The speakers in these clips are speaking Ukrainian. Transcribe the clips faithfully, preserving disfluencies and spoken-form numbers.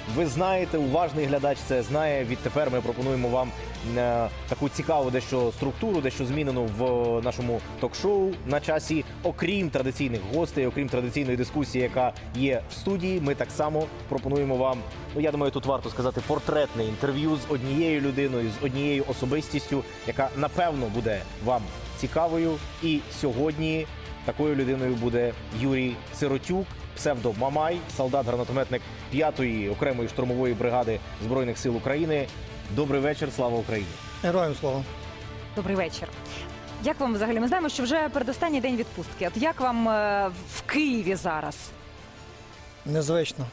ви знаєте, уважний глядач це знає. Відтепер ми пропонуємо вам е, таку цікаву дещо структуру, дещо змінену в нашому ток-шоу на часі. Окрім традиційних гостей, окрім традиційної дискусії, яка є в студії, ми так само пропонуємо вам, ну я думаю, тут варто сказати, портретне інтерв'ю з однією людиною, з однією особистістю, яка напевно буде вам цікавою. І сьогодні такою людиною буде Юрій Сиротюк, псевдо Мамай, солдат-гранатометник п'ятої окремої штурмової бригади Збройних сил України. Добрий вечір, слава Україні! Героям слава! Добрий вечір. Як вам взагалі? Ми знаємо, що вже передостанній день відпустки. От як вам е, в Києві зараз? Незвично.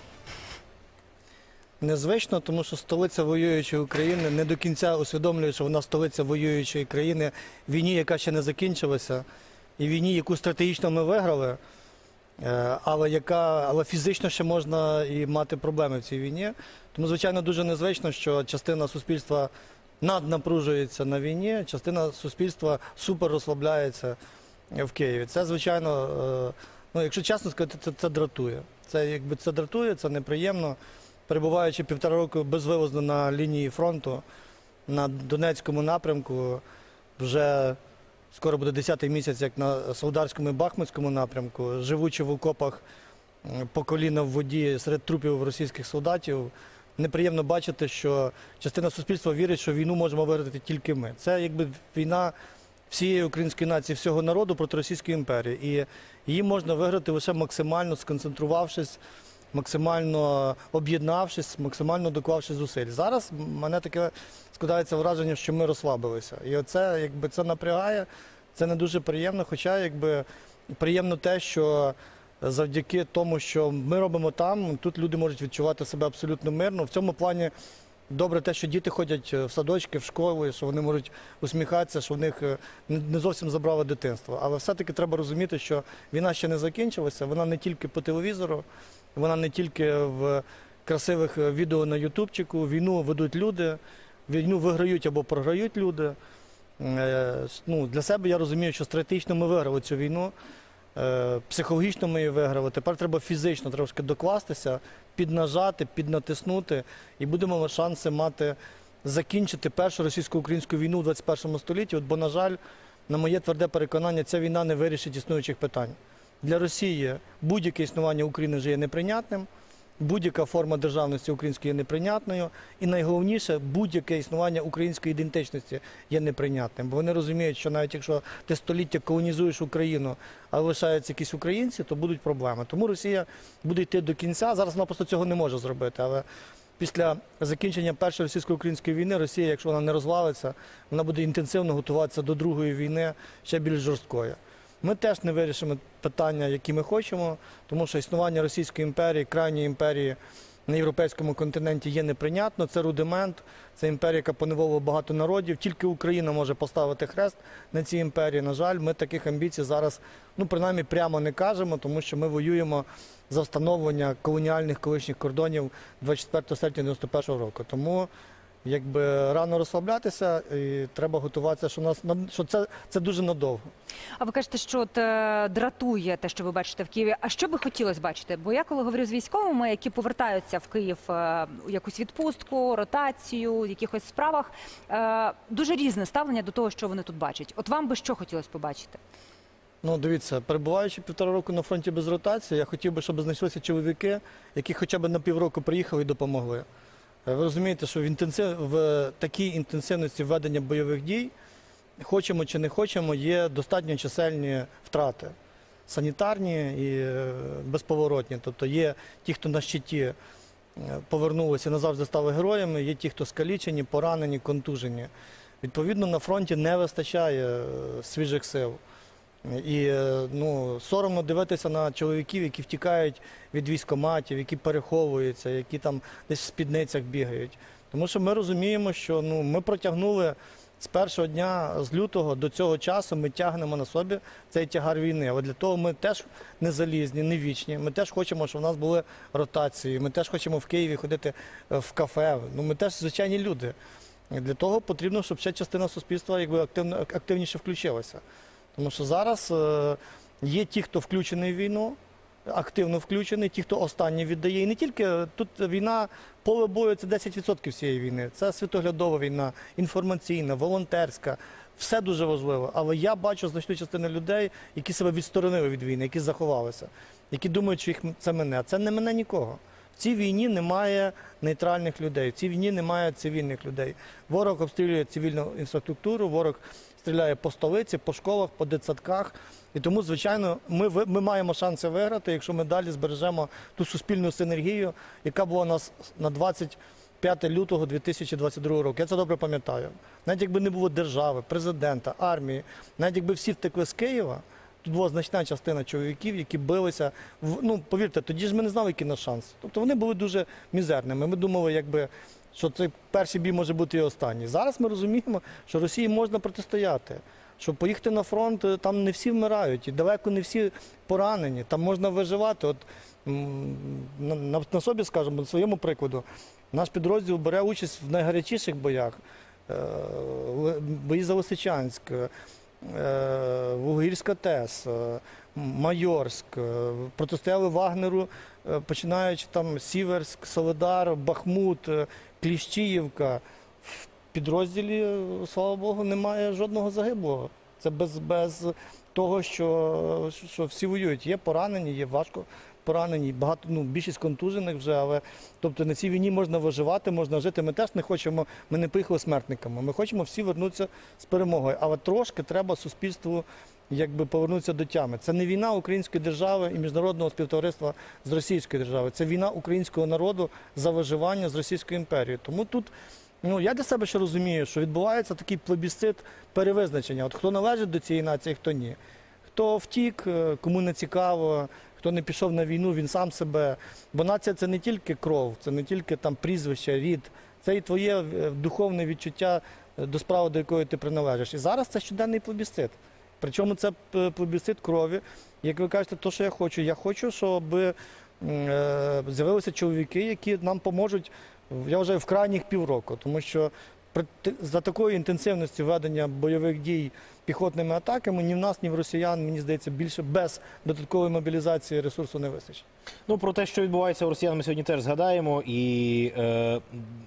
Незвично, тому що столиця воюючої України не до кінця усвідомлює, що вона столиця воюючої країни, війні, яка ще не закінчилася, і війні, яку стратегічно ми виграли, але, яка, але фізично ще можна і мати проблеми в цій війні. Тому, звичайно, дуже незвично, що частина суспільства наднапружується на війні, частина суспільства супер розслабляється в Києві. Це, звичайно, ну, якщо чесно сказати, це, це дратує. Це, якби, це дратує, це неприємно. Перебуваючи півтора року безвивозно на лінії фронту, на Донецькому напрямку, вже скоро буде десятий місяць, як на Солидарському і Бахмутському напрямку, живучи в окопах по коліна в воді серед трупів російських солдатів, неприємно бачити, що частина суспільства вірить, що війну можемо виграти тільки ми. Це якби війна всієї української нації, всього народу проти Російської імперії. І її можна виграти лише максимально сконцентрувавшись, максимально об'єднавшись, максимально доклавши зусиль. Зараз в мене таке складається враження, що ми розслабилися. І оце, якби, це напрягає, це не дуже приємно, хоча якби, приємно те, що завдяки тому, що ми робимо там, тут люди можуть відчувати себе абсолютно мирно. В цьому плані добре те, що діти ходять в садочки, в школи, що вони можуть усміхатися, що в них не зовсім забрало дитинство. Але все-таки треба розуміти, що війна ще не закінчилася, вона не тільки по телевізору, вона не тільки в красивих відео на ютубчику. Війну ведуть люди, війну виграють або програють люди. Ну, для себе я розумію, що стратегічно ми виграли цю війну, психологічно ми її виграли. Тепер треба фізично трошки докластися, піднажати, піднатиснути, і будемо мати шанси мати, закінчити першу російсько-українську війну в двадцять першому столітті. От, бо, на жаль, на моє тверде переконання, ця війна не вирішить існуючих питань. Для Росії будь-яке існування України вже є неприйнятним, будь-яка форма державності української є неприйнятною, і найголовніше, будь-яке існування української ідентичності є неприйнятним. Бо вони розуміють, що навіть якщо ти століття колонізуєш Україну, а лишаються якісь українці, то будуть проблеми. Тому Росія буде йти до кінця. Зараз вона просто цього не може зробити, але після закінчення першої російсько-української війни Росія, якщо вона не розвалиться, вона буде інтенсивно готуватися до другої війни, ще більш жорсткої. Ми теж не вирішимо питання, які ми хочемо, тому що існування Російської імперії, крайньої імперії на європейському континенті є неприйнятно. Це рудимент, це імперія, яка поневолила багато народів. Тільки Україна може поставити хрест на цій імперії. На жаль, ми таких амбіцій зараз, ну, принаймні, прямо не кажемо, тому що ми воюємо за встановлення колоніальних колишніх кордонів двадцять четвертого серпня дев'яносто першого року. Тому якби рано розслаблятися, і треба готуватися, що, нас, що це, це дуже надовго. А ви кажете, що от, е, дратує те, що ви бачите в Києві. А що би хотілося бачити? Бо я коли говорю з військовими, які повертаються в Київ е, у якусь відпустку, ротацію, в якихось справах, е, дуже різне ставлення до того, що вони тут бачать. От вам би що хотілося побачити? Ну, дивіться, перебуваючи півтора року на фронті без ротації, я хотів би, щоб знайшлися чоловіки, які хоча б на півроку приїхали і допомогли. Ви розумієте, що в, інтенсив... в такій інтенсивності ведення бойових дій, хочемо чи не хочемо, є достатньо чисельні втрати. Санітарні і безповоротні. Тобто є ті, хто на щиті повернулися, назавжди стали героями, є ті, хто скалічені, поранені, контужені. Відповідно, на фронті не вистачає свіжих сил. І ну, соромно дивитися на чоловіків, які втікають від військкоматів, які переховуються, які там десь в спідницях бігають. Тому що ми розуміємо, що ну, ми протягнули з першого дня, з лютого до цього часу, ми тягнемо на собі цей тягар війни. Але для того ми теж не залізні, не вічні. Ми теж хочемо, щоб у нас були ротації, ми теж хочемо в Києві ходити в кафе. Ну, ми теж звичайні люди. І для того потрібно, щоб ще частина суспільства якби, активно, активніше включилася. Тому що зараз е, є ті, хто включений в війну, активно включені, ті, хто останні віддає. І не тільки тут війна, поле бою – це десять відсотків всієї війни. Це світоглядова війна, інформаційна, волонтерська. Все дуже важливо. Але я бачу значну частину людей, які себе відсторонили від війни, які заховалися, які думають, що їх це мене. Це не мене нікого. В цій війні немає нейтральних людей, в цій війні немає цивільних людей. Ворог обстрілює цивільну інфраструктуру, ворог стріляє по столиці, по школах, по дитсадках. І тому, звичайно, ми, ви- ми маємо шанси виграти, якщо ми далі збережемо ту суспільну синергію, яка була у нас на двадцять п'яте лютого дві тисячі двадцять другого року. Я це добре пам'ятаю. Навіть якби не було держави, президента, армії, навіть якби всі втекли з Києва, тут була значна частина чоловіків, які билися. В- Ну, повірте, тоді ж ми не знали, який наш шанс. Тобто вони були дуже мізерними. Ми думали, якби, що цей перший бій може бути і останній. Зараз ми розуміємо, що Росії можна протистояти. Щоб поїхати на фронт, е, там не всі вмирають, і далеко не всі поранені, там можна виживати. От, м, на, на, на собі, скажімо, на своєму прикладу, наш підрозділ бере участь в найгарячіших боях. Е, Ле- Бої за Лисичанськ, е, Вугірська ТЕС, е, Майорськ, е, протистояли Вагнеру, е, починаючи там Сіверськ, Солидар, Бахмут, е, Кліщіївка. В підрозділі, е, слава Богу, немає жодного загиблого. Це без, без того, що, що всі воюють. Є поранені, є важко поранені, багато, ну, більшість контужених вже, але тобто на цій війні можна виживати, можна жити. Ми теж не хочемо, ми не поїхали смертниками. Ми хочемо всі вернутися з перемогою. Але трошки треба суспільству якби повернутися до тями. Це не війна української держави і міжнародного співтовариства з Російською державою. Це війна українського народу за виживання з Російською імперією. Тому тут ну, я для себе ще розумію, що відбувається такий плебісцит перевизначення. От хто належить до цієї нації, хто ні. Хто втік, е, кому не цікаво, хто не пішов на війну, він сам себе. Бо нація – це не тільки кров, це не тільки там прізвище, рід. Це і твоє е, духовне відчуття е, до справи, до якої ти приналежиш. І зараз це щоденний плебісцит. Причому це п- плебісцит крові. Як ви кажете, то, що я хочу. Я хочу, щоб е, з'явилися чоловіки, які нам поможуть, я вважаю, в крайніх півроку. Тому що при т- за такою інтенсивністю ведення бойових дій піхотними атаками ні в нас, ні в росіян, мені здається, більше без додаткової мобілізації ресурсу не вистачить. Ну, про те, що відбувається у росіян, ми сьогодні теж згадаємо. І е,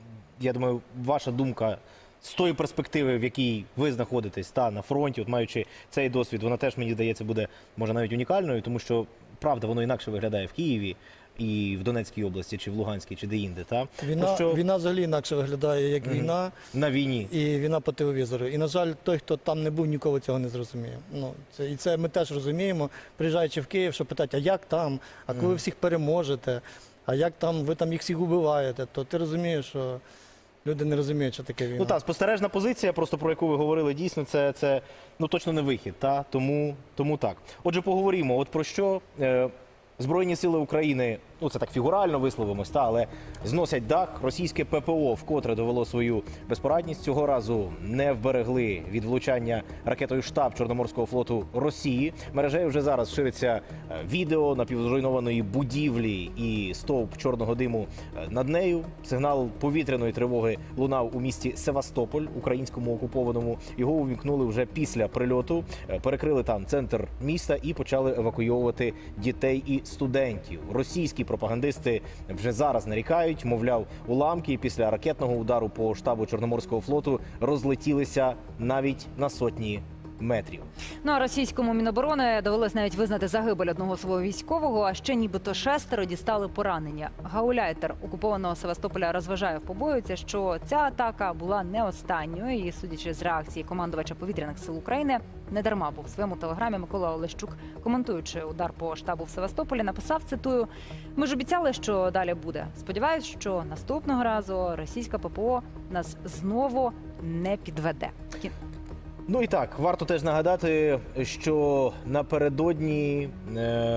я думаю, ваша думка з тої перспективи, в якій ви знаходитесь та на фронті, от маючи цей досвід, вона теж, мені здається, буде, може, навіть унікальною, тому що, правда, воно інакше виглядає в Києві і в Донецькій області, чи в Луганській, чи де-інде. Та? Війна, То, що війна взагалі інакше виглядає, як Мгм. війна. на війні. І війна по телевізору. І, на жаль, той, хто там не був, ніколи цього не зрозуміє. Ну, це, і це ми теж розуміємо, приїжджаючи в Київ, що питають, а як там, а коли ви всіх переможете, а як там, ви там їх всіх убиваєте, то ти розумієш, що люди не розуміють, що таке війна. Ну так, спостережна позиція, просто про яку ви говорили, дійсно, це, це ну, точно не вихід. Та? Тому, тому так. Отже, поговоримо, от про що е, Збройні сили України, ну це так фігурально висловимось, та, але зносять дах. Російське ППО вкотре довело свою безпорадність. Цього разу не вберегли від влучання ракетою штаб Чорноморського флоту Росії. Мережею вже зараз шириться е, відео напівзруйнованої будівлі і стовп чорного диму е, над нею. Сигнал повітряної тривоги лунав у місті Севастополь, українському окупованому. Його увімкнули вже після прильоту. Е, Перекрили там центр міста і почали евакуйовувати дітей і студентів. Російські пропагандисти вже зараз нарікають, мовляв, уламки після ракетного удару по штабу Чорноморського флоту розлетілися навіть на сотні метрів. Ну а російському Міноборони довелось навіть визнати загибель одного свого військового, а ще нібито шестеро дістали поранення. Гауляйтер окупованого Севастополя розважає, побоюється, що ця атака була не останньою. І, судячи з реакції командувача повітряних сил України, не дарма, бо в своєму телеграмі Микола Олещук, коментуючи удар по штабу в Севастополі, написав, цитую: "Ми ж обіцяли, що далі буде. Сподіваюсь, що наступного разу російська ППО нас знову не підведе". Кін- Ну і так, варто теж нагадати, що напередодні е,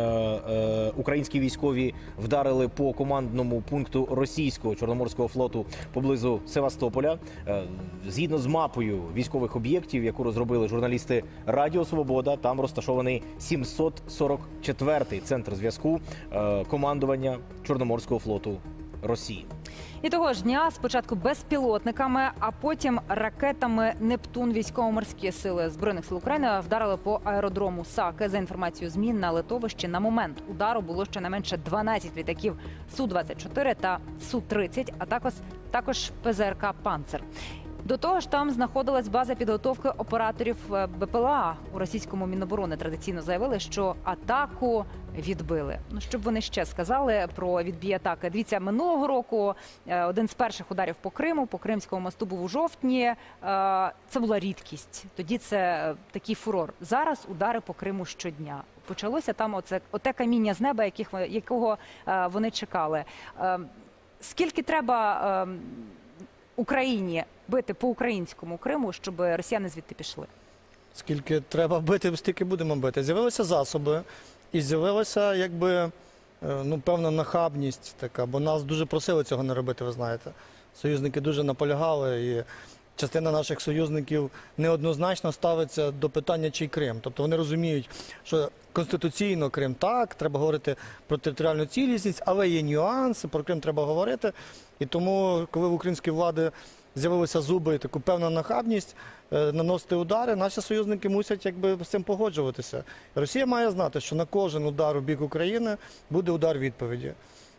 е, українські військові вдарили по командному пункту російського Чорноморського флоту поблизу Севастополя. Е, згідно з мапою військових об'єктів, яку розробили журналісти Радіо Свобода, там розташований сімсот сорок четвертий центр зв'язку е, командування Чорноморського флоту Росії. І того ж дня спочатку безпілотниками, а потім ракетами «Нептун» військово-морські сили Збройних сил України вдарили по аеродрому Саки. За інформацією ЗМІ, на литовищі на момент удару було щонайменше дванадцять літаків Су двадцять чотири та Су тридцять, а також, також Пе Зе Ер Ка «Панцер». До того ж, там знаходилась база підготовки операторів Бе Пе Ел А. У російському Міноборони традиційно заявили, що атаку відбили. Ну, щоб вони ще сказали про відбій атаки. Дивіться, минулого року один з перших ударів по Криму, по Кримському мосту був у жовтні. Це була рідкість. Тоді це такий фурор. Зараз удари по Криму щодня. Почалося там оце, оте каміння з неба, яких, якого вони чекали. Скільки треба Україні бити по українському Криму, щоб росіяни звідти пішли? Скільки треба бити, стільки будемо бити. З'явилися засоби і з'явилася, якби, ну, певна нахабність така, бо нас дуже просили цього не робити, ви знаєте. Союзники дуже наполягали, і частина наших союзників неоднозначно ставиться до питання, чий Крим. Тобто вони розуміють, що конституційно Крим так, треба говорити про територіальну цілісність, але є нюанси, про Крим треба говорити. І тому, коли в української влади з'явилися зуби і таку певну нахабність е, наносити удари, наші союзники мусять, якби, з цим погоджуватися. Росія має знати, що на кожен удар у бік України буде удар відповіді.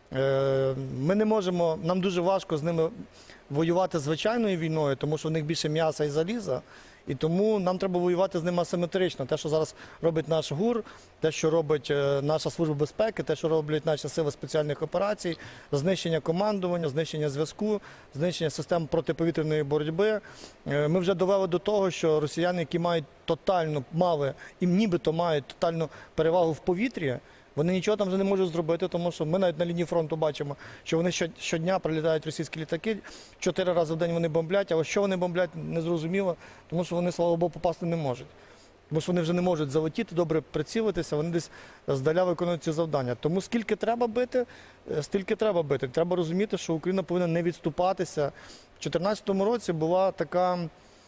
Е, ми не можемо, нам дуже важко з ними воювати звичайною війною, тому що в них більше м'яса і заліза. І тому нам треба воювати з ними асиметрично. Те, що зараз робить наш ГУР, те, що робить наша Служба безпеки, те, що роблять наші сили спеціальних операцій, знищення командування, знищення зв'язку, знищення систем протиповітряної боротьби. Ми вже довели до того, що росіяни, які мають тотально, мали і нібито мають тотальну перевагу в повітрі, вони нічого там вже не можуть зробити, тому що ми навіть на лінії фронту бачимо, що вони щодня прилітають російські літаки, чотири рази в день вони бомблять, а що вони бомблять, незрозуміло, тому що вони, слава Богу, попасти не можуть. Тому що вони вже не можуть залетіти, добре прицілитися, вони десь здаля виконують ці завдання. Тому скільки треба бити, стільки треба бити. Треба розуміти, що Україна повинна не відступатися. В дві тисячі чотирнадцятому році була така...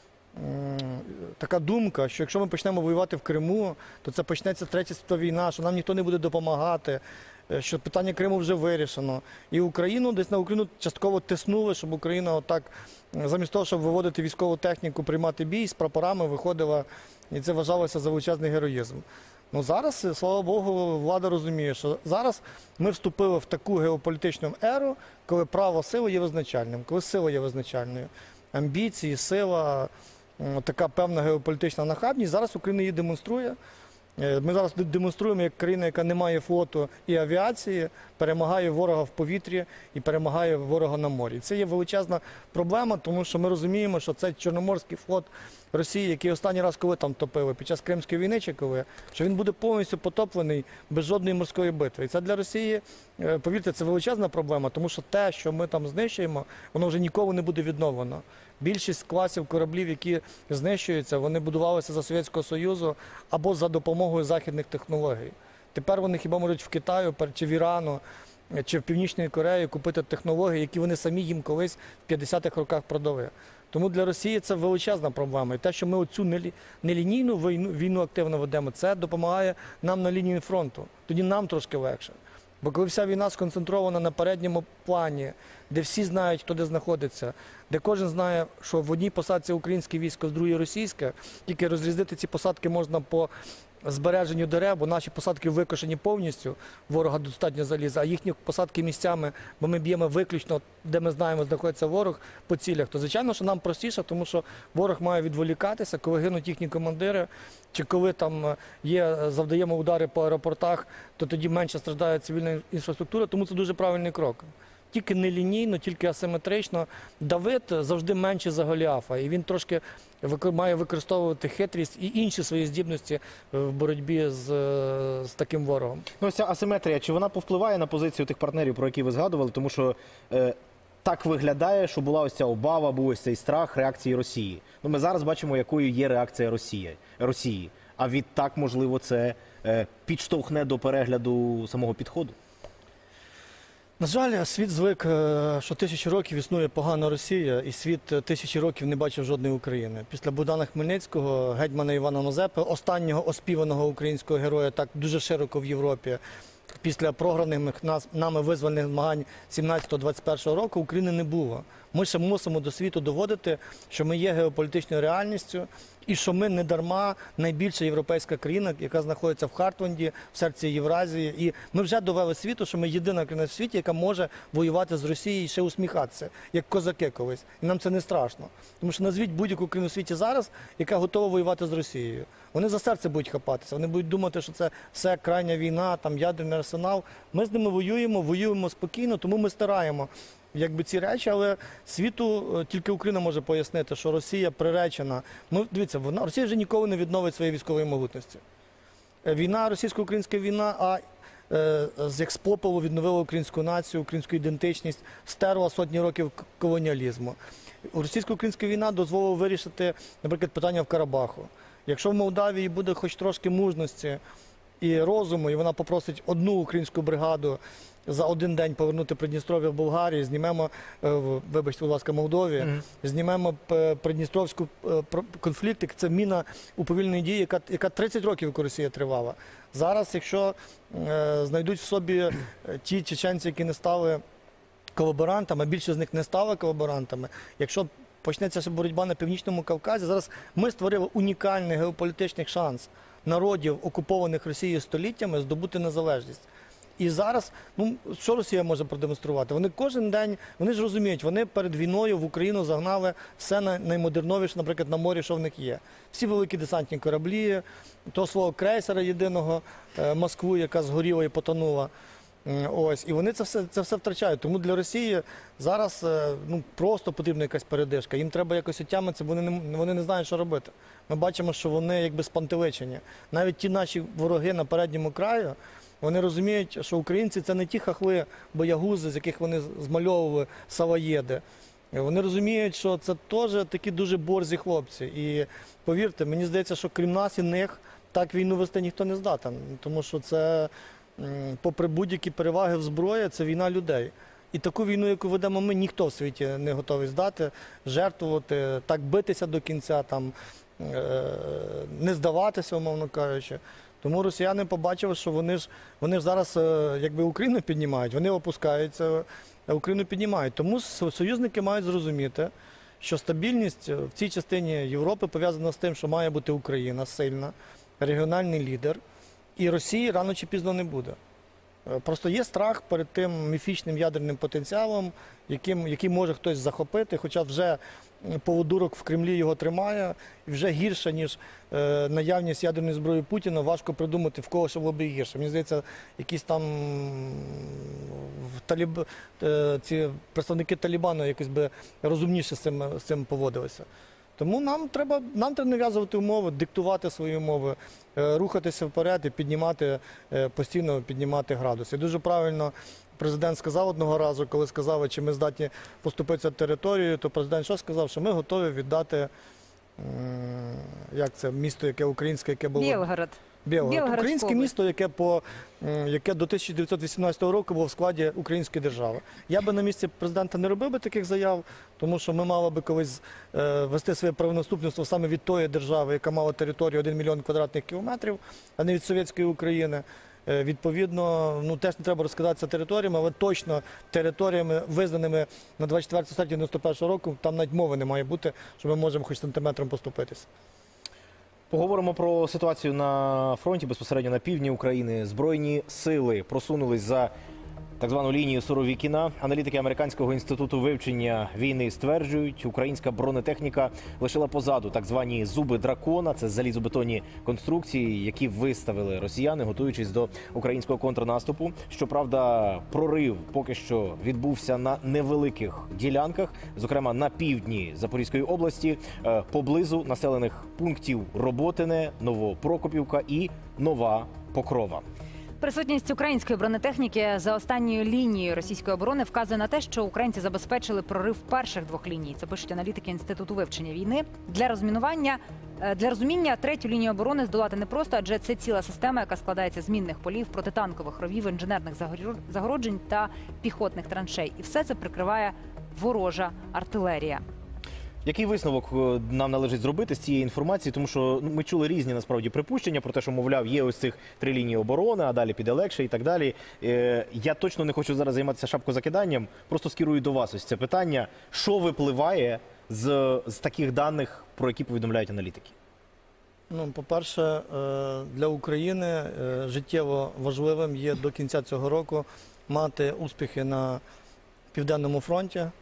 така думка, що якщо ми почнемо воювати в Криму, то це почнеться Третя світова війна, що нам ніхто не буде допомагати, що питання Криму вже вирішено. І Україну, десь на Україну частково тиснули, щоб Україна отак, замість того, щоб виводити військову техніку, приймати бій, з прапорами виходила, і це вважалося за величезний героїзм. Ну зараз, слава Богу, влада розуміє, що зараз ми вступили в таку геополітичну еру, коли право сили є визначальним, коли сила є визначальною. Амбіції, сила, така певна геополітична нахабність. Зараз Україна її демонструє. Ми зараз демонструємо, як країна, яка не має флоту і авіації, перемагає ворога в повітрі і перемагає ворога на морі. Це є величезна проблема, тому що ми розуміємо, що цей Чорноморський флот Росії, який останній раз коли там топили, під час Кримської війни чи коли, що він буде повністю потоплений без жодної морської битви. І це для Росії, повірте, це величезна проблема, тому що те, що ми там знищуємо, воно вже ніколи не буде відновлено. Більшість класів кораблів, які знищуються, вони будувалися за Совєтського Союзу або за допомогою західних технологій. Тепер вони хіба можуть в Китаю, чи в Ірану, чи в Північній Кореї купити технології, які вони самі їм колись в п'ятдесятих роках продали. Тому для Росії це величезна проблема. І те, що ми оцю нелінійну війну, війну активно ведемо, це допомагає нам на лінії фронту. Тоді нам трошки легше. Бо коли вся війна сконцентрована на передньому плані, де всі знають, хто де знаходиться, де кожен знає, що в одній посадці українське військо, з другої російське, тільки розрізнити ці посадки можна по збереженню дерев, бо наші посадки викошені повністю, ворога достатньо заліза, а їхні посадки місцями, бо ми б'ємо виключно, де ми знаємо, знаходиться ворог по цілях, то звичайно, що нам простіше, тому що ворог має відволікатися, коли гинуть їхні командири, чи коли там є, завдаємо удари по аеропортах, то тоді менше страждає цивільна інфраструктура, тому це дуже правильний крок. Тільки нелінійно, тільки асиметрично. Давид завжди менший за Голіафа, і він трошки має використовувати хитрість і інші свої здібності в боротьбі з, з таким ворогом. Ну, ось ця асиметрія, чи вона повпливає на позицію тих партнерів, про які ви згадували? Тому що е, так виглядає, що була ось ця обава, був ось цей страх реакції Росії. Ну, ми зараз бачимо, якою є реакція Росії. Росії. А відтак, можливо, це е, підштовхне до перегляду самого підходу? На жаль, світ звик, що тисячі років існує погана Росія, і світ тисячі років не бачив жодної України. Після Богдана Хмельницького, гетьмана Івана Мазепи, останнього оспіваного українського героя так дуже широко в Європі, після програних нас, нами визвольних змагань сімнадцятого-двадцять першого року України не було. Ми ще мусимо до світу доводити, що ми є геополітичною реальністю і що ми не дарма найбільша європейська країна, яка знаходиться в Хартленді, в серці Євразії. І ми вже довели світу, що ми єдина країна в світі, яка може воювати з Росією і ще усміхатися, як козаки колись. І нам це не страшно. Тому що назвіть будь-яку країну в світі зараз, яка готова воювати з Росією. Вони за серце будуть хапатися, вони будуть думати, що це все крайня війна, там ядерний арсенал. Ми з ними воюємо, воюємо спокійно, тому ми стараємо якби ці речі, але світу е, тільки Україна може пояснити, що Росія приречена. Ми, дивіться, вона, Росія вже ніколи не відновить своєї військової могутності. Е, Війна, російсько-українська війна, а е, з як з попелу відновила українську націю, українську ідентичність, стерла сотні років к- колоніалізму. Російсько-українська війна дозволила вирішити, наприклад, питання в Карабаху. Якщо в Молдавії буде хоч трошки мужності і розуму, і вона попросить одну українську бригаду за один день повернути Придністров'я в Болгарії, знімемо, е, в- вибачте, будь ласка, Молдові, Мгм. знімемо п- Придністровську е, про- конфлікт, це міна уповільної дії, яка, яка тридцять років яку Росія тривала. Зараз, якщо е, знайдуть в собі е, ті чеченці, які не стали колаборантами, а більше з них не стали колаборантами, якщо почнеться ще боротьба на Північному Кавказі, зараз ми створили унікальний геополітичний шанс народів, окупованих Росією століттями, здобути незалежність. І зараз, ну, що Росія може продемонструвати? Вони кожен день, вони ж розуміють, вони перед війною в Україну загнали все най- наймодерновіше, наприклад, на морі, що в них є. Всі великі десантні кораблі, того свого крейсера єдиного, е, Москву, яка згоріла і потонула. М, Ось, і вони це все, це все втрачають. Тому для Росії зараз е, ну, просто потрібна якась передишка. Їм треба якось отямитися, бо вони не, вони не знають, що робити. Ми бачимо, що вони якби спантеличені. Навіть ті наші вороги на передньому краю, вони розуміють, що українці це не ті хахли, боягузи, з яких вони змальовували савоєди. Вони розуміють, що це теж такі дуже борзі хлопці. І повірте, мені здається, що крім нас і них так війну вести ніхто не здатен. Тому що це, м, попри будь-які переваги в зброї, це війна людей. І таку війну, яку ведемо ми, ніхто в світі не готовий здати, жертвувати, так битися до кінця, там, е, не здаватися, умовно кажучи. Тому росіяни побачили, що вони ж, вони ж зараз е, якби Україну піднімають, вони опускаються, а Україну піднімають. Тому со- союзники мають зрозуміти, що стабільність в цій частині Європи пов'язана з тим, що має бути Україна сильна, регіональний лідер, і Росії рано чи пізно не буде. Е, Просто є страх перед тим міфічним ядерним потенціалом, яким, який може хтось захопити, хоча вже м, поводурок в Кремлі його тримає, і вже гірше, ніж е, наявність ядерної зброї Путіна, важко придумати, в кого ще було б і гірше. Мені здається, якісь там м, в таліб... е, ці представники Талібану якось би розумніше з цим, з цим поводилися. Тому нам треба, нам треба нав'язувати умови, диктувати свої умови, е, рухатися вперед і піднімати, е, постійно піднімати градус. І дуже правильно президент сказав одного разу, коли сказав, чи ми здатні поступитися територією, то президент що сказав? Що ми готові віддати, м, як це, місто, яке українське, яке було... Білгород. Білгород. Білгородська Українське область. місто, яке, по, м, яке до тисяча дев'ятсот вісімнадцятого року було в складі української держави. Я би на місці президента не робив би таких заяв, тому що ми мали би колись е, вести своє правонаступництво саме від тої держави, яка мала територію один мільйон квадратних кілометрів, а не від совєтської України. Е, відповідно, ну теж не треба розкидатися територіями, але точно територіями, визнаними на двадцять четвертого серпня дев'яносто першого року, там навіть мови не має бути, що ми можемо хоч сантиметром поступитися. Поговоримо про ситуацію на фронті, безпосередньо на півдні України. Збройні сили просунулись за так звану лінію Суровікіна. Аналітики Американського інституту вивчення війни стверджують, українська бронетехніка лишила позаду так звані зуби дракона. Це залізобетонні конструкції, які виставили росіяни, готуючись до українського контрнаступу. Щоправда, прорив поки що відбувся на невеликих ділянках, зокрема на півдні Запорізької області, е, поблизу населених пунктів Роботине, Новопрокопівка і Нова Покрова. Присутність української бронетехніки за останньою лінією російської оборони вказує на те, що українці забезпечили прорив перших двох ліній. Це пишуть аналітики Інституту вивчення війни. Для розмінування, е, для розуміння третю лінію оборони здолати непросто, адже це ціла система, яка складається з мінних полів, протитанкових ровів, інженерних загорю- загороджень та піхотних траншей. І все це прикриває ворожа артилерія. Який висновок е, нам належить зробити з цієї інформації? Тому що ну, ми чули різні насправді припущення про те, що, мовляв, є ось цих три лінії оборони, а далі піде легше і так далі. Е, я точно не хочу зараз займатися шапкозакиданням, просто скерую до вас ось це питання. Що випливає з, з таких даних, про які повідомляють аналітики? Ну, по-перше, е, для України е, життєво важливим є до кінця цього року мати успіхи на Південному фронті. Е,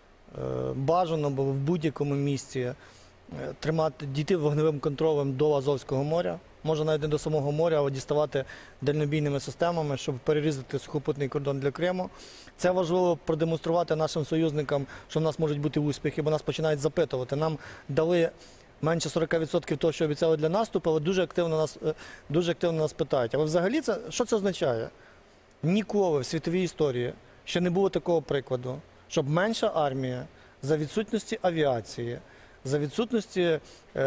Бажано було в будь-якому місці е, тримати, дійти вогневим контролем до Азовського моря. Може навіть не до самого моря, але діставати дальнобійними системами, щоб перерізати сухопутний кордон для Криму. Це важливо продемонструвати нашим союзникам, що в нас можуть бути успіхи, бо нас починають запитувати. Нам дали менше сорок відсотків того, що обіцяли для наступу, але дуже активно нас, е, дуже активно нас питають. Але взагалі це, що це означає? Ніколи в світовій історії ще не було такого прикладу, щоб менша армія за відсутності авіації, за відсутності е,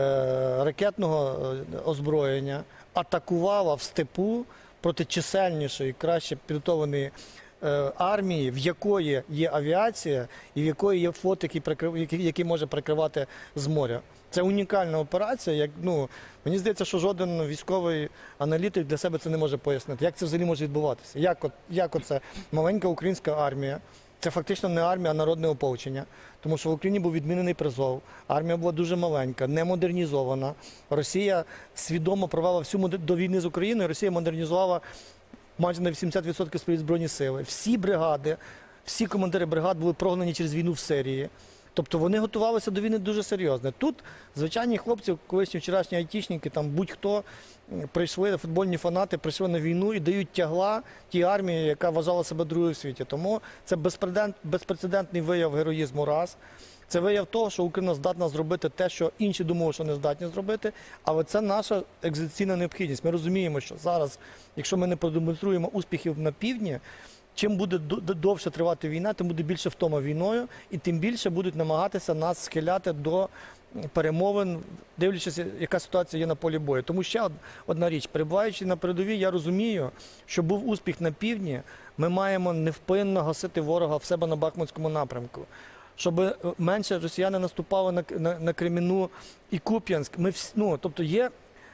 ракетного е, озброєння атакувала в степу проти чисельнішої, краще підготовленої е, армії, в якої є авіація і в якої є флот, який, прикрив, який, який може прикривати з моря. Це унікальна операція. Як, ну, мені здається, що жоден військовий аналітик для себе це не може пояснити. Як це взагалі може відбуватися? Як, от, як оце маленька українська армія, це фактично не армія, а народне ополчення. Тому що в Україні був відмінений призов, армія була дуже маленька, не модернізована. Росія свідомо провела всю модер... до війни з Україною, Росія модернізувала майже на вісімдесят відсотків свої збройні сили. Всі бригади, всі командири бригад були прогнані через війну в Сирії. Тобто вони готувалися до війни дуже серйозно. Тут звичайні хлопці, колишні вчорашні айтішники, там будь-хто прийшли, футбольні фанати, прийшли на війну і дають тягла тій армії, яка вважала себе другою в світі. Тому це безпрецедентний вияв героїзму раз. Це вияв того, що Україна здатна зробити те, що інші думали, що не здатні зробити, але це наша екзистенційна необхідність. Ми розуміємо, що зараз, якщо ми не продемонструємо успіхів на півдні, чим буде довше тривати війна, тим буде більше втома війною, і тим більше будуть намагатися нас схиляти до перемовин, дивлячись, яка ситуація є на полі бою. Тому ще одна річ, перебуваючи на передовій, я розумію, що був успіх на півдні, ми маємо невпинно гасити ворога в себе на Бахмутському напрямку. Щоб менше росіяни наступали на, на, на Креміну і Куп'янськ. Ми всі, ну, тобто є,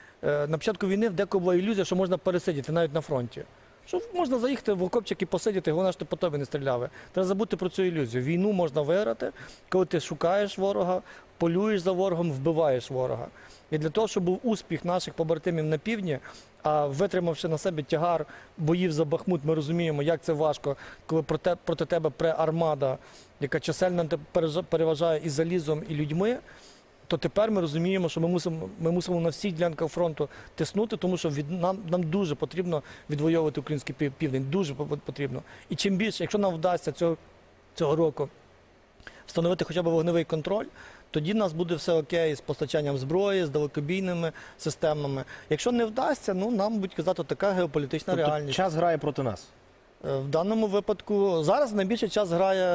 на початку війни в декого була ілюзія, що можна пересидіти навіть на фронті. Що можна заїхати в окопчик і посидіти, головне, що по тобі не стріляли. Треба забути про цю ілюзію. Війну можна виграти, коли ти шукаєш ворога, полюєш за ворогом, вбиваєш ворога. І для того, щоб був успіх наших побратимів на півдні, а витримавши на себе тягар боїв за Бахмут, ми розуміємо, як це важко, коли проти, проти тебе пре армада, яка чисельно переважає і залізом, і людьми, то тепер ми розуміємо, що ми мусимо, ми мусимо на всіх ділянках фронту тиснути, тому що від, нам, нам дуже потрібно відвоювати український південь, дуже потрібно. І чим більше, якщо нам вдасться цього, цього року встановити хоча б вогневий контроль, тоді в нас буде все окей з постачанням зброї, з далекобійними системами. Якщо не вдасться, ну нам будуть казати, така геополітична Тобто реальність. час грає проти нас? В даному випадку зараз найбільше час грає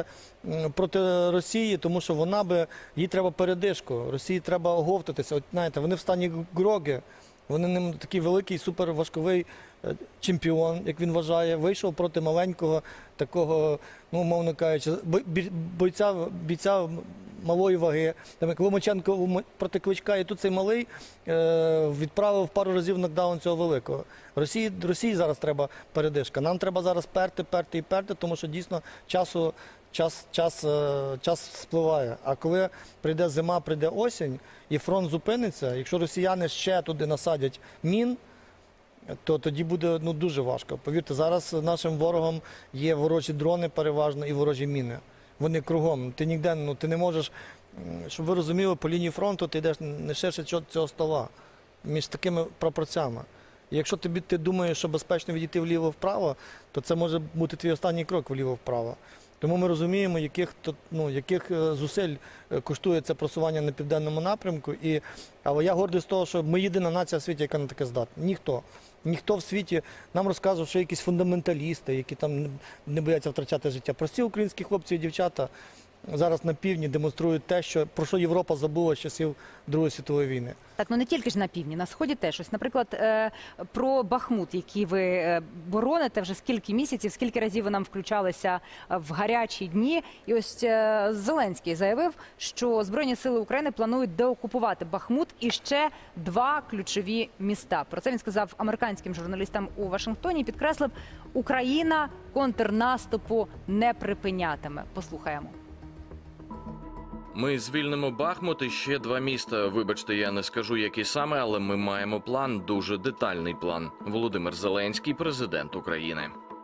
проти Росії, тому що вона би, їй треба передишку, Росії треба оговтатися. От знаєте, вони в стані Гроги, вони не такий великий, суперважковий чемпіон, як він вважає, вийшов проти маленького такого, ну, умовно кажучи, бойця, бійця малої ваги. Там, як Ломаченко проти Кличка, і тут цей малий е, відправив пару разів нокдаун цього великого. Росії, Росії зараз треба передишка. Нам треба зараз перти, перти і перти, тому що дійсно часу, час, час, е, час спливає. А коли прийде зима, прийде осінь і фронт зупиниться, якщо росіяни ще туди насадять мін, то тоді буде, ну, дуже важко. Повірте, зараз нашим ворогом є ворожі дрони переважно і ворожі міни. Вони кругом. Ти ніде, ну, ти не можеш, щоб ви розуміли, по лінії фронту ти йдеш не ширше цього стола між такими пропорцями. І якщо тобі, ти думаєш, що безпечно відійти вліво-вправо, то це може бути твій останній крок вліво-вправо. Тому ми розуміємо, яких, ну, яких зусиль коштує це просування на південному напрямку. І, але я гордий з того, що ми єдина нація в світі, яка на таке здатна. Ніхто. Ніхто в світі нам розказував, що якісь фундаменталісти, які там не бояться втрачати життя. Прості українські хлопці і дівчата зараз на півдні демонструють те, що, про що Європа забула з часів Другої світової війни. Так, ну не тільки ж на півдні, на сході теж. Ось, наприклад, е, про Бахмут, який ви е, бороните вже скільки місяців, скільки разів ви нам включалися е, в гарячі дні. І ось е, Зеленський заявив, що Збройні сили України планують деокупувати Бахмут і ще два ключові міста. Про це він сказав американським журналістам у Вашингтоні. Підкреслив, Україна контрнаступу не припинятиме. Послухаємо. Ми звільнимо Бахмут і ще два міста. Вибачте, я не скажу, які саме, але ми маємо план, дуже детальний план. Володимир Зеленський, президент України.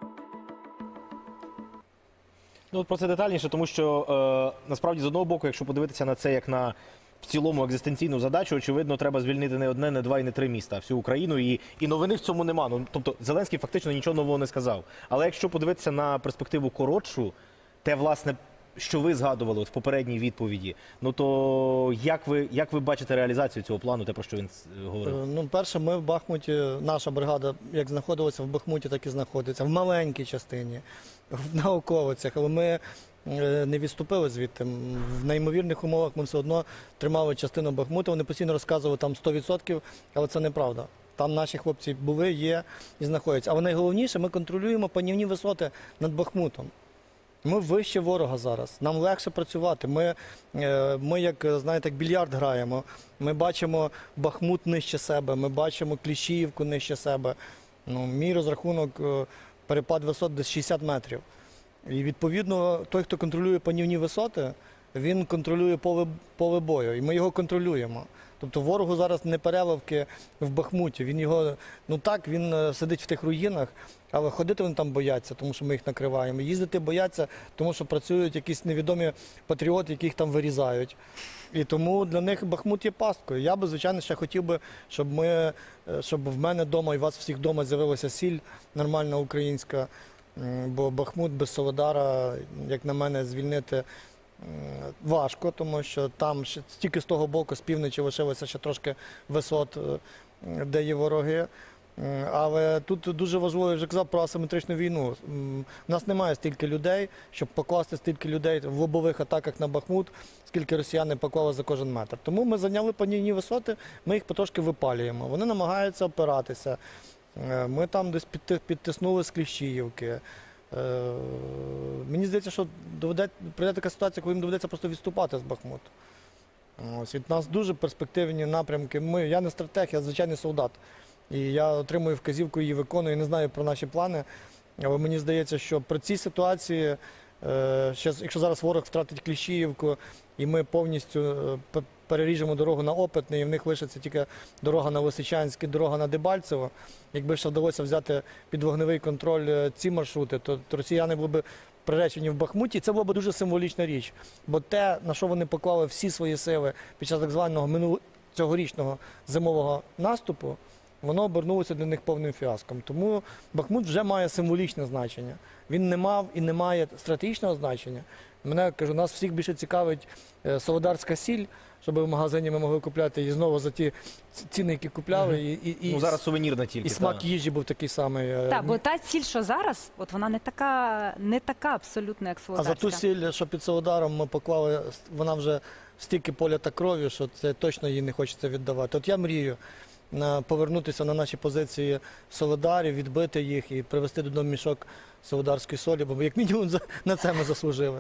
Ну, от про це детальніше, тому що е, насправді з одного боку, якщо подивитися на це як на в цілому екзистенційну задачу, очевидно, треба звільнити не одне, не два і не три міста, а всю Україну. І, і новини в цьому нема. Ну, тобто Зеленський фактично нічого нового не сказав. Але якщо подивитися на перспективу коротшу, те, власне, що ви згадували от в попередній відповіді, ну то як ви, як ви бачите реалізацію цього плану, те, про що він е, говорив? Е, Ну, перше, ми в Бахмуті, наша бригада як знаходилася в Бахмуті, так і знаходиться. В маленькій частині, в науковицях, але ми е, не відступили звідти. В неймовірних умовах ми все одно тримали частину Бахмута. Вони постійно розказували там сто відсотків, але це неправда. Там наші хлопці були, є і знаходяться. Але найголовніше, ми контролюємо панівні висоти над Бахмутом. Ми вище ворога зараз, нам легше працювати. Ми, е, ми як, знаєте, як більярд граємо. Ми бачимо Бахмут нижче себе, ми бачимо Кліщіївку нижче себе. Ну, мій розрахунок, е, перепад висот десь шістдесят метрів. І відповідно, той, хто контролює панівні висоти, він контролює поле, поле бою, і ми його контролюємо. Тобто ворогу зараз не переливки в Бахмуті. Він його, ну так, він е, сидить в тих руїнах, але ходити вони там бояться, тому що ми їх накриваємо. Їздити бояться, тому що працюють якісь невідомі патріоти, які їх там вирізають. І тому для них Бахмут є пасткою. Я би, звичайно, ще хотів би, щоб ми, е, щоб в мене вдома і у вас всіх вдома з'явилася сіль нормальна українська. М, Бо Бахмут без Солодара, як на мене, звільнити м, важко, тому що там ще тільки з того боку, з півночі, лишилося ще трошки висот, е, де є вороги. М, Але тут дуже важливо, я вже казав про асиметричну війну. М, У нас немає стільки людей, щоб покласти стільки людей в лобових атаках на Бахмут, скільки росіяни поклали за кожен метр. Тому ми зайняли панівні висоти, ми їх потрошки випалюємо. Вони намагаються опиратися. Е, Ми там десь підти- підтиснули з Кліщіївки. Е, Мені здається, що доведе, прийде така ситуація, коли їм доведеться просто відступати з Бахмуту. Ось, від нас дуже перспективні напрямки. Ми, я не стратег, я звичайний солдат. І я отримую вказівку, її виконую, не знаю про наші плани. Але мені здається, що при цій ситуації, е, ще, якщо зараз ворог втратить Кліщіївку, і ми повністю е, п- переріжемо дорогу на Опитне, і в них лишиться тільки дорога на Лисичанськ і дорога на Дебальцево, якби ще вдалося взяти під вогневий контроль е, ці маршрути, то, то росіяни були б приречені в Бахмуті. Це була б дуже символічна річ. Бо те, на що вони поклали всі свої сили під час так званого минулого цьогорічного зимового наступу, воно обернулося для них повним фіаском. Тому Бахмут вже має символічне значення. Він не мав і не має стратегічного значення. Мене, кажу, нас всіх більше цікавить е, солодарська сіль, щоб в магазині ми могли купляти її знову за ті ц- ціни, які купляли. Мгм. І, і, і, Ну, зараз сувенірна тільки. і смак та. їжі був такий самий. е, Так, бо та сіль, що зараз, от вона не така, не така абсолютно, як А за солодарська. ту сіль, що під Солодаром ми поклали, вона вже стільки поля та крові, що це точно їй не хочеться віддавати. От я мрію на повернутися на наші позиції в Солодарі, відбити їх і привезти додому мішок солодарської солі, бо як мінімум за- на це ми заслужили.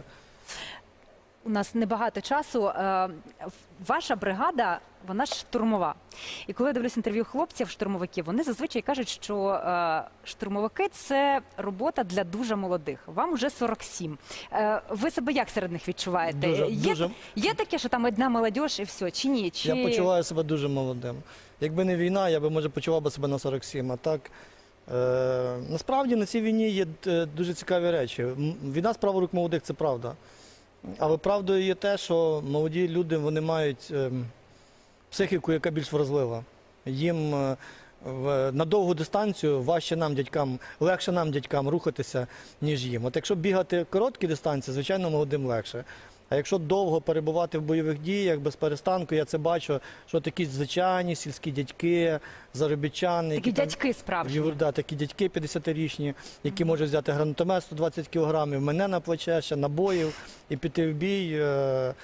У нас небагато часу. Е, Ваша бригада, вона ж штурмова. І коли я дивлюсь інтерв'ю хлопців, штурмовиків, вони зазвичай кажуть, що е, штурмовики – це робота для дуже молодих. Вам уже сорок сім. Е, Ви себе як серед них відчуваєте? Дуже, є, дуже. є таке, що там одна молодь і все, чи ні? Чи... Я почуваю себе дуже молодим. Якби не війна, я би, може, почував би себе на сорок сім. А так, е, насправді на цій війні є е, дуже цікаві речі. М, Війна з праворук молодих – це правда. Але правдою є те, що молоді люди, вони мають е, психіку, яка більш вразлива. Їм е, в- на довгу дистанцію важче нам, дядькам, легше нам, дядькам, рухатися, ніж їм. От якщо бігати короткі дистанції, звичайно, молодим легше. А якщо довго перебувати в бойових діях без перестанку, я це бачу, що такі звичайні сільські дядьки, заробітчани, Такі які там- дядьки справжні. Євро- Да, такі дядьки п'ятдесятирічні, які можуть взяти гранатомет сто двадцять кілограмів, мене на плече, ще набоїв і піти в бій. е,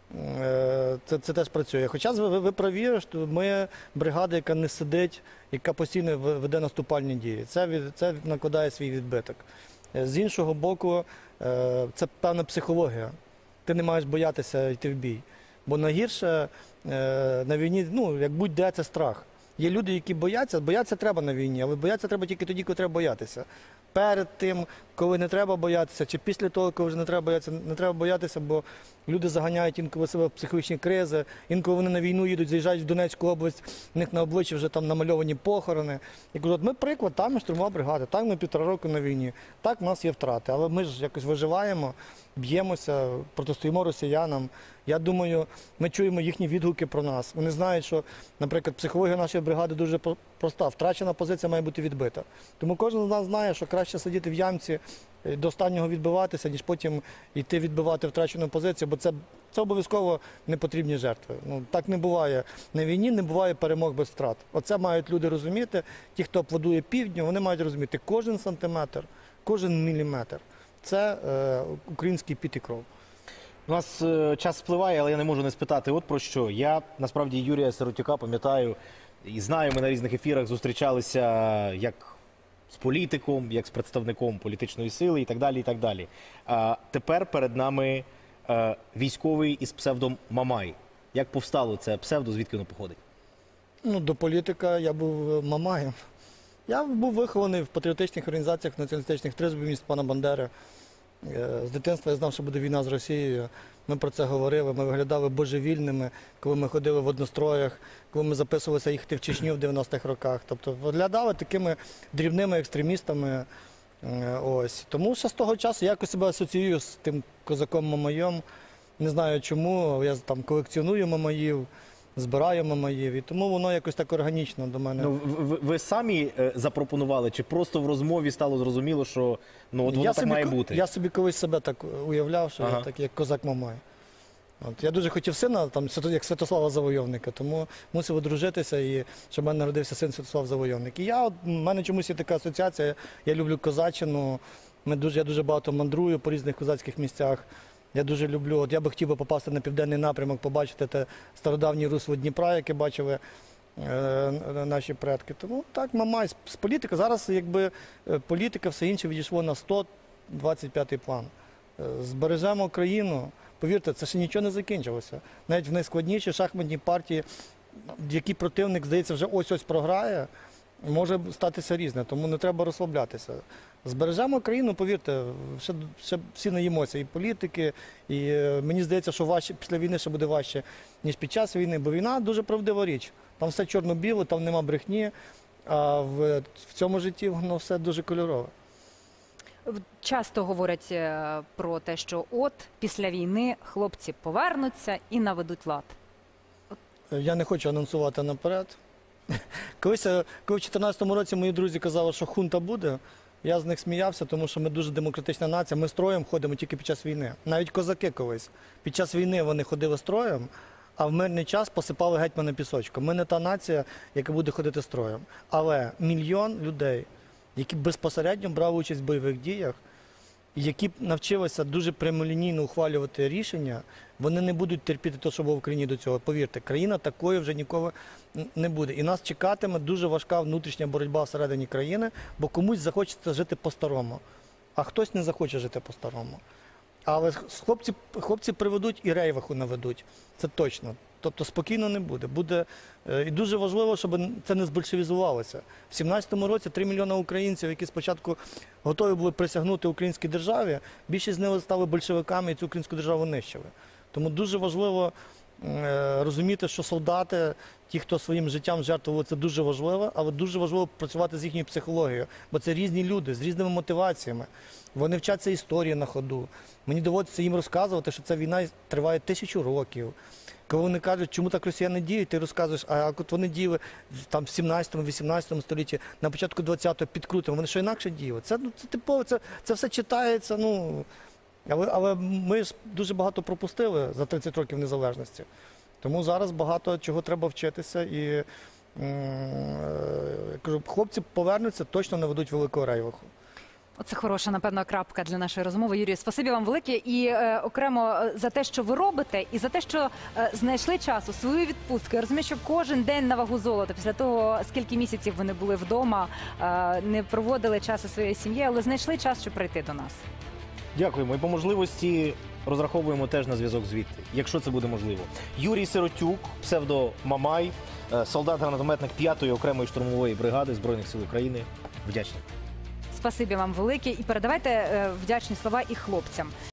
е, Це, це теж працює. Хоча ви, ви, ви праві, що ми бригада, яка не сидить, яка постійно в- веде наступальні дії. Це, від, це накладає свій відбиток. Е, З іншого боку, е, це певна психологія. Ти не маєш боятися йти в бій. Бо найгірше е, на війні, ну, як будь-де, це страх. Є люди, які бояться, бояться треба на війні, але бояться треба тільки тоді, коли треба боятися. Перед тим, коли не треба боятися, чи після того, коли вже не треба боятися, не треба боятися, бо люди заганяють інколи себе в психологічні кризи, інколи вони на війну їдуть, заїжджають в Донецьку область, в них на обличчі вже там намальовані похорони. Я кажу, от ми приклад, там ми штурмова бригада, так ми півтора року на війні, так в нас є втрати, але ми ж якось виживаємо, б'ємося, протистоїмо росіянам. Я думаю, ми чуємо їхні відгуки про нас. Вони знають, що, наприклад, психологія нашої бригади дуже про- проста. Втрачена позиція має бути відбита. Тому кожен з нас знає, що краще сидіти в ямці, е, до останнього відбиватися, ніж потім йти відбивати втрачену позицію, бо це, це обов'язково не потрібні жертви. Ну, так не буває. На війні не буває перемог без втрат. Оце мають люди розуміти. Ті, хто аплодує півдню, вони мають розуміти кожен сантиметр, кожен міліметр. Це е, український піт і кров. У нас е, час спливає, але я не можу не спитати от про що. Я насправді Юрія Сиротюка пам'ятаю і знаю, ми на різних ефірах зустрічалися як з політиком, як з представником політичної сили і так далі. І так далі. А тепер перед нами е, військовий із псевдом Мамай. Як повстало це псевдо, звідки воно походить? Ну, до політика я був Мамаєм. Я був вихований в патріотичних організаціях націоналістичних тризбів міста пана Бандери. Е, З дитинства я знав, що буде війна з Росією. Ми про це говорили, ми виглядали божевільними, коли ми ходили в одностроях, коли ми записувалися їхати в Чечню в дев'яностих роках. Тобто виглядали такими дрібними екстремістами. Е, Ось. Тому ще з того часу я якось себе асоціюю з тим козаком Мамаєм. Не знаю чому, я там колекціоную Мамаїв, збираю Мамаїв, і тому воно якось так органічно до мене. Ну, ви, ви- ви самі е, запропонували, чи просто в розмові стало зрозуміло, що ну, от воно так собі, має ко- бути? Я собі колись себе так уявляв, що Ага. я так як козак Мамай. От, я дуже хотів сина, там, Свято- як Святослава Завойовника, тому мусив одружитися, і щоб в мене народився син Святослав Завойовник. І я, от, в мене чомусь є така асоціація, я люблю козаччину, ми дуже, я дуже багато мандрую по різних козацьких місцях. Я дуже люблю, от я би хотів би попасти на південний напрямок, побачити те стародавнє русло Дніпра, яке бачили е, наші предки. Тому так, Мамай, з, з політики. Зараз якби е, політика, все інше відійшло на сто двадцять п'ятий план. Е, Збережемо країну, повірте, це ще нічого не закінчилося. Навіть в найскладнішій шахматній партії, в якій противник, здається, вже ось-ось програє, може статися різне, тому не треба розслаблятися. Збережемо країну, повірте, ще, ще всі наїмося, і політики, і е, мені здається, що важче, після війни ще буде важче, ніж під час війни, бо війна дуже правдива річ. Там все чорно-біло, там нема брехні, а в, в цьому житті воно все дуже кольорове. Часто говорять е, про те, що от після війни хлопці повернуться і наведуть лад. Я не хочу анонсувати наперед. Колись, е, коли в чотирнадцятому році мої друзі казали, що хунта буде, я з них сміявся, тому що ми дуже демократична нація, ми строєм ходимо тільки під час війни. Навіть козаки колись. Під час війни вони ходили строєм, а в мирний час посипали гетьмана пісочком. Ми не та нація, яка буде ходити строєм. Але мільйон людей, які безпосередньо брали участь в бойових діях, які навчилися дуже прямолінійно ухвалювати рішення, вони не будуть терпіти те, що було в країні до цього. Повірте, країна такою вже ніколи не буде. І нас чекатиме дуже важка внутрішня боротьба всередині країни, бо комусь захочеться жити по-старому, а хтось не захоче жити по-старому. Але хлопці, хлопці приведуть і рейваху наведуть, це точно. Тобто спокійно не буде. Буде е, і дуже важливо, щоб це не збольшевізувалося. В сімнадцятому році три мільйони українців, які спочатку готові були присягнути українській державі, більшість з них стали большевиками і цю українську державу нищили. Тому дуже важливо е, розуміти, що солдати, ті, хто своїм життям жертвували, це дуже важливо, але дуже важливо працювати з їхньою психологією, бо це різні люди з різними мотиваціями. Вони вчаться історії на ходу. Мені доводиться їм розказувати, що ця війна триває тисячу років. Коли вони кажуть, чому так росіяни діють, ти розказуєш, а от вони діяли там в сімнадцятому-вісімнадцятому столітті, на початку двадцятого підкрутимо, вони що інакше діяли. Це, ну, це типово, це, це все читається, ну, Але, але ми ж дуже багато пропустили за тридцять років незалежності. Тому зараз багато чого треба вчитися. І м, е, кажу, хлопці повернуться, точно наведуть великого рейваху. Оце хороша, напевно, крапка для нашої розмови. Юрію, спасибі вам велике. І е, окремо е, за те, що ви робите, і за те, що е, знайшли час у свою відпустку. Я розумію, що кожен день на вагу золота, після того, скільки місяців ви не були вдома, е, не проводили час із своєю сім'єю, але знайшли час, щоб прийти до нас. Дякуємо. І по можливості розраховуємо теж на зв'язок звідти, якщо це буде можливо. Юрій Сиротюк, псевдо Мамай, е, солдат-гранатометник п'ятої окремої штурмової бригади Збройних сил України. Вдячний. Спасибі вам велике. І передавайте е, вдячні слова і хлопцям.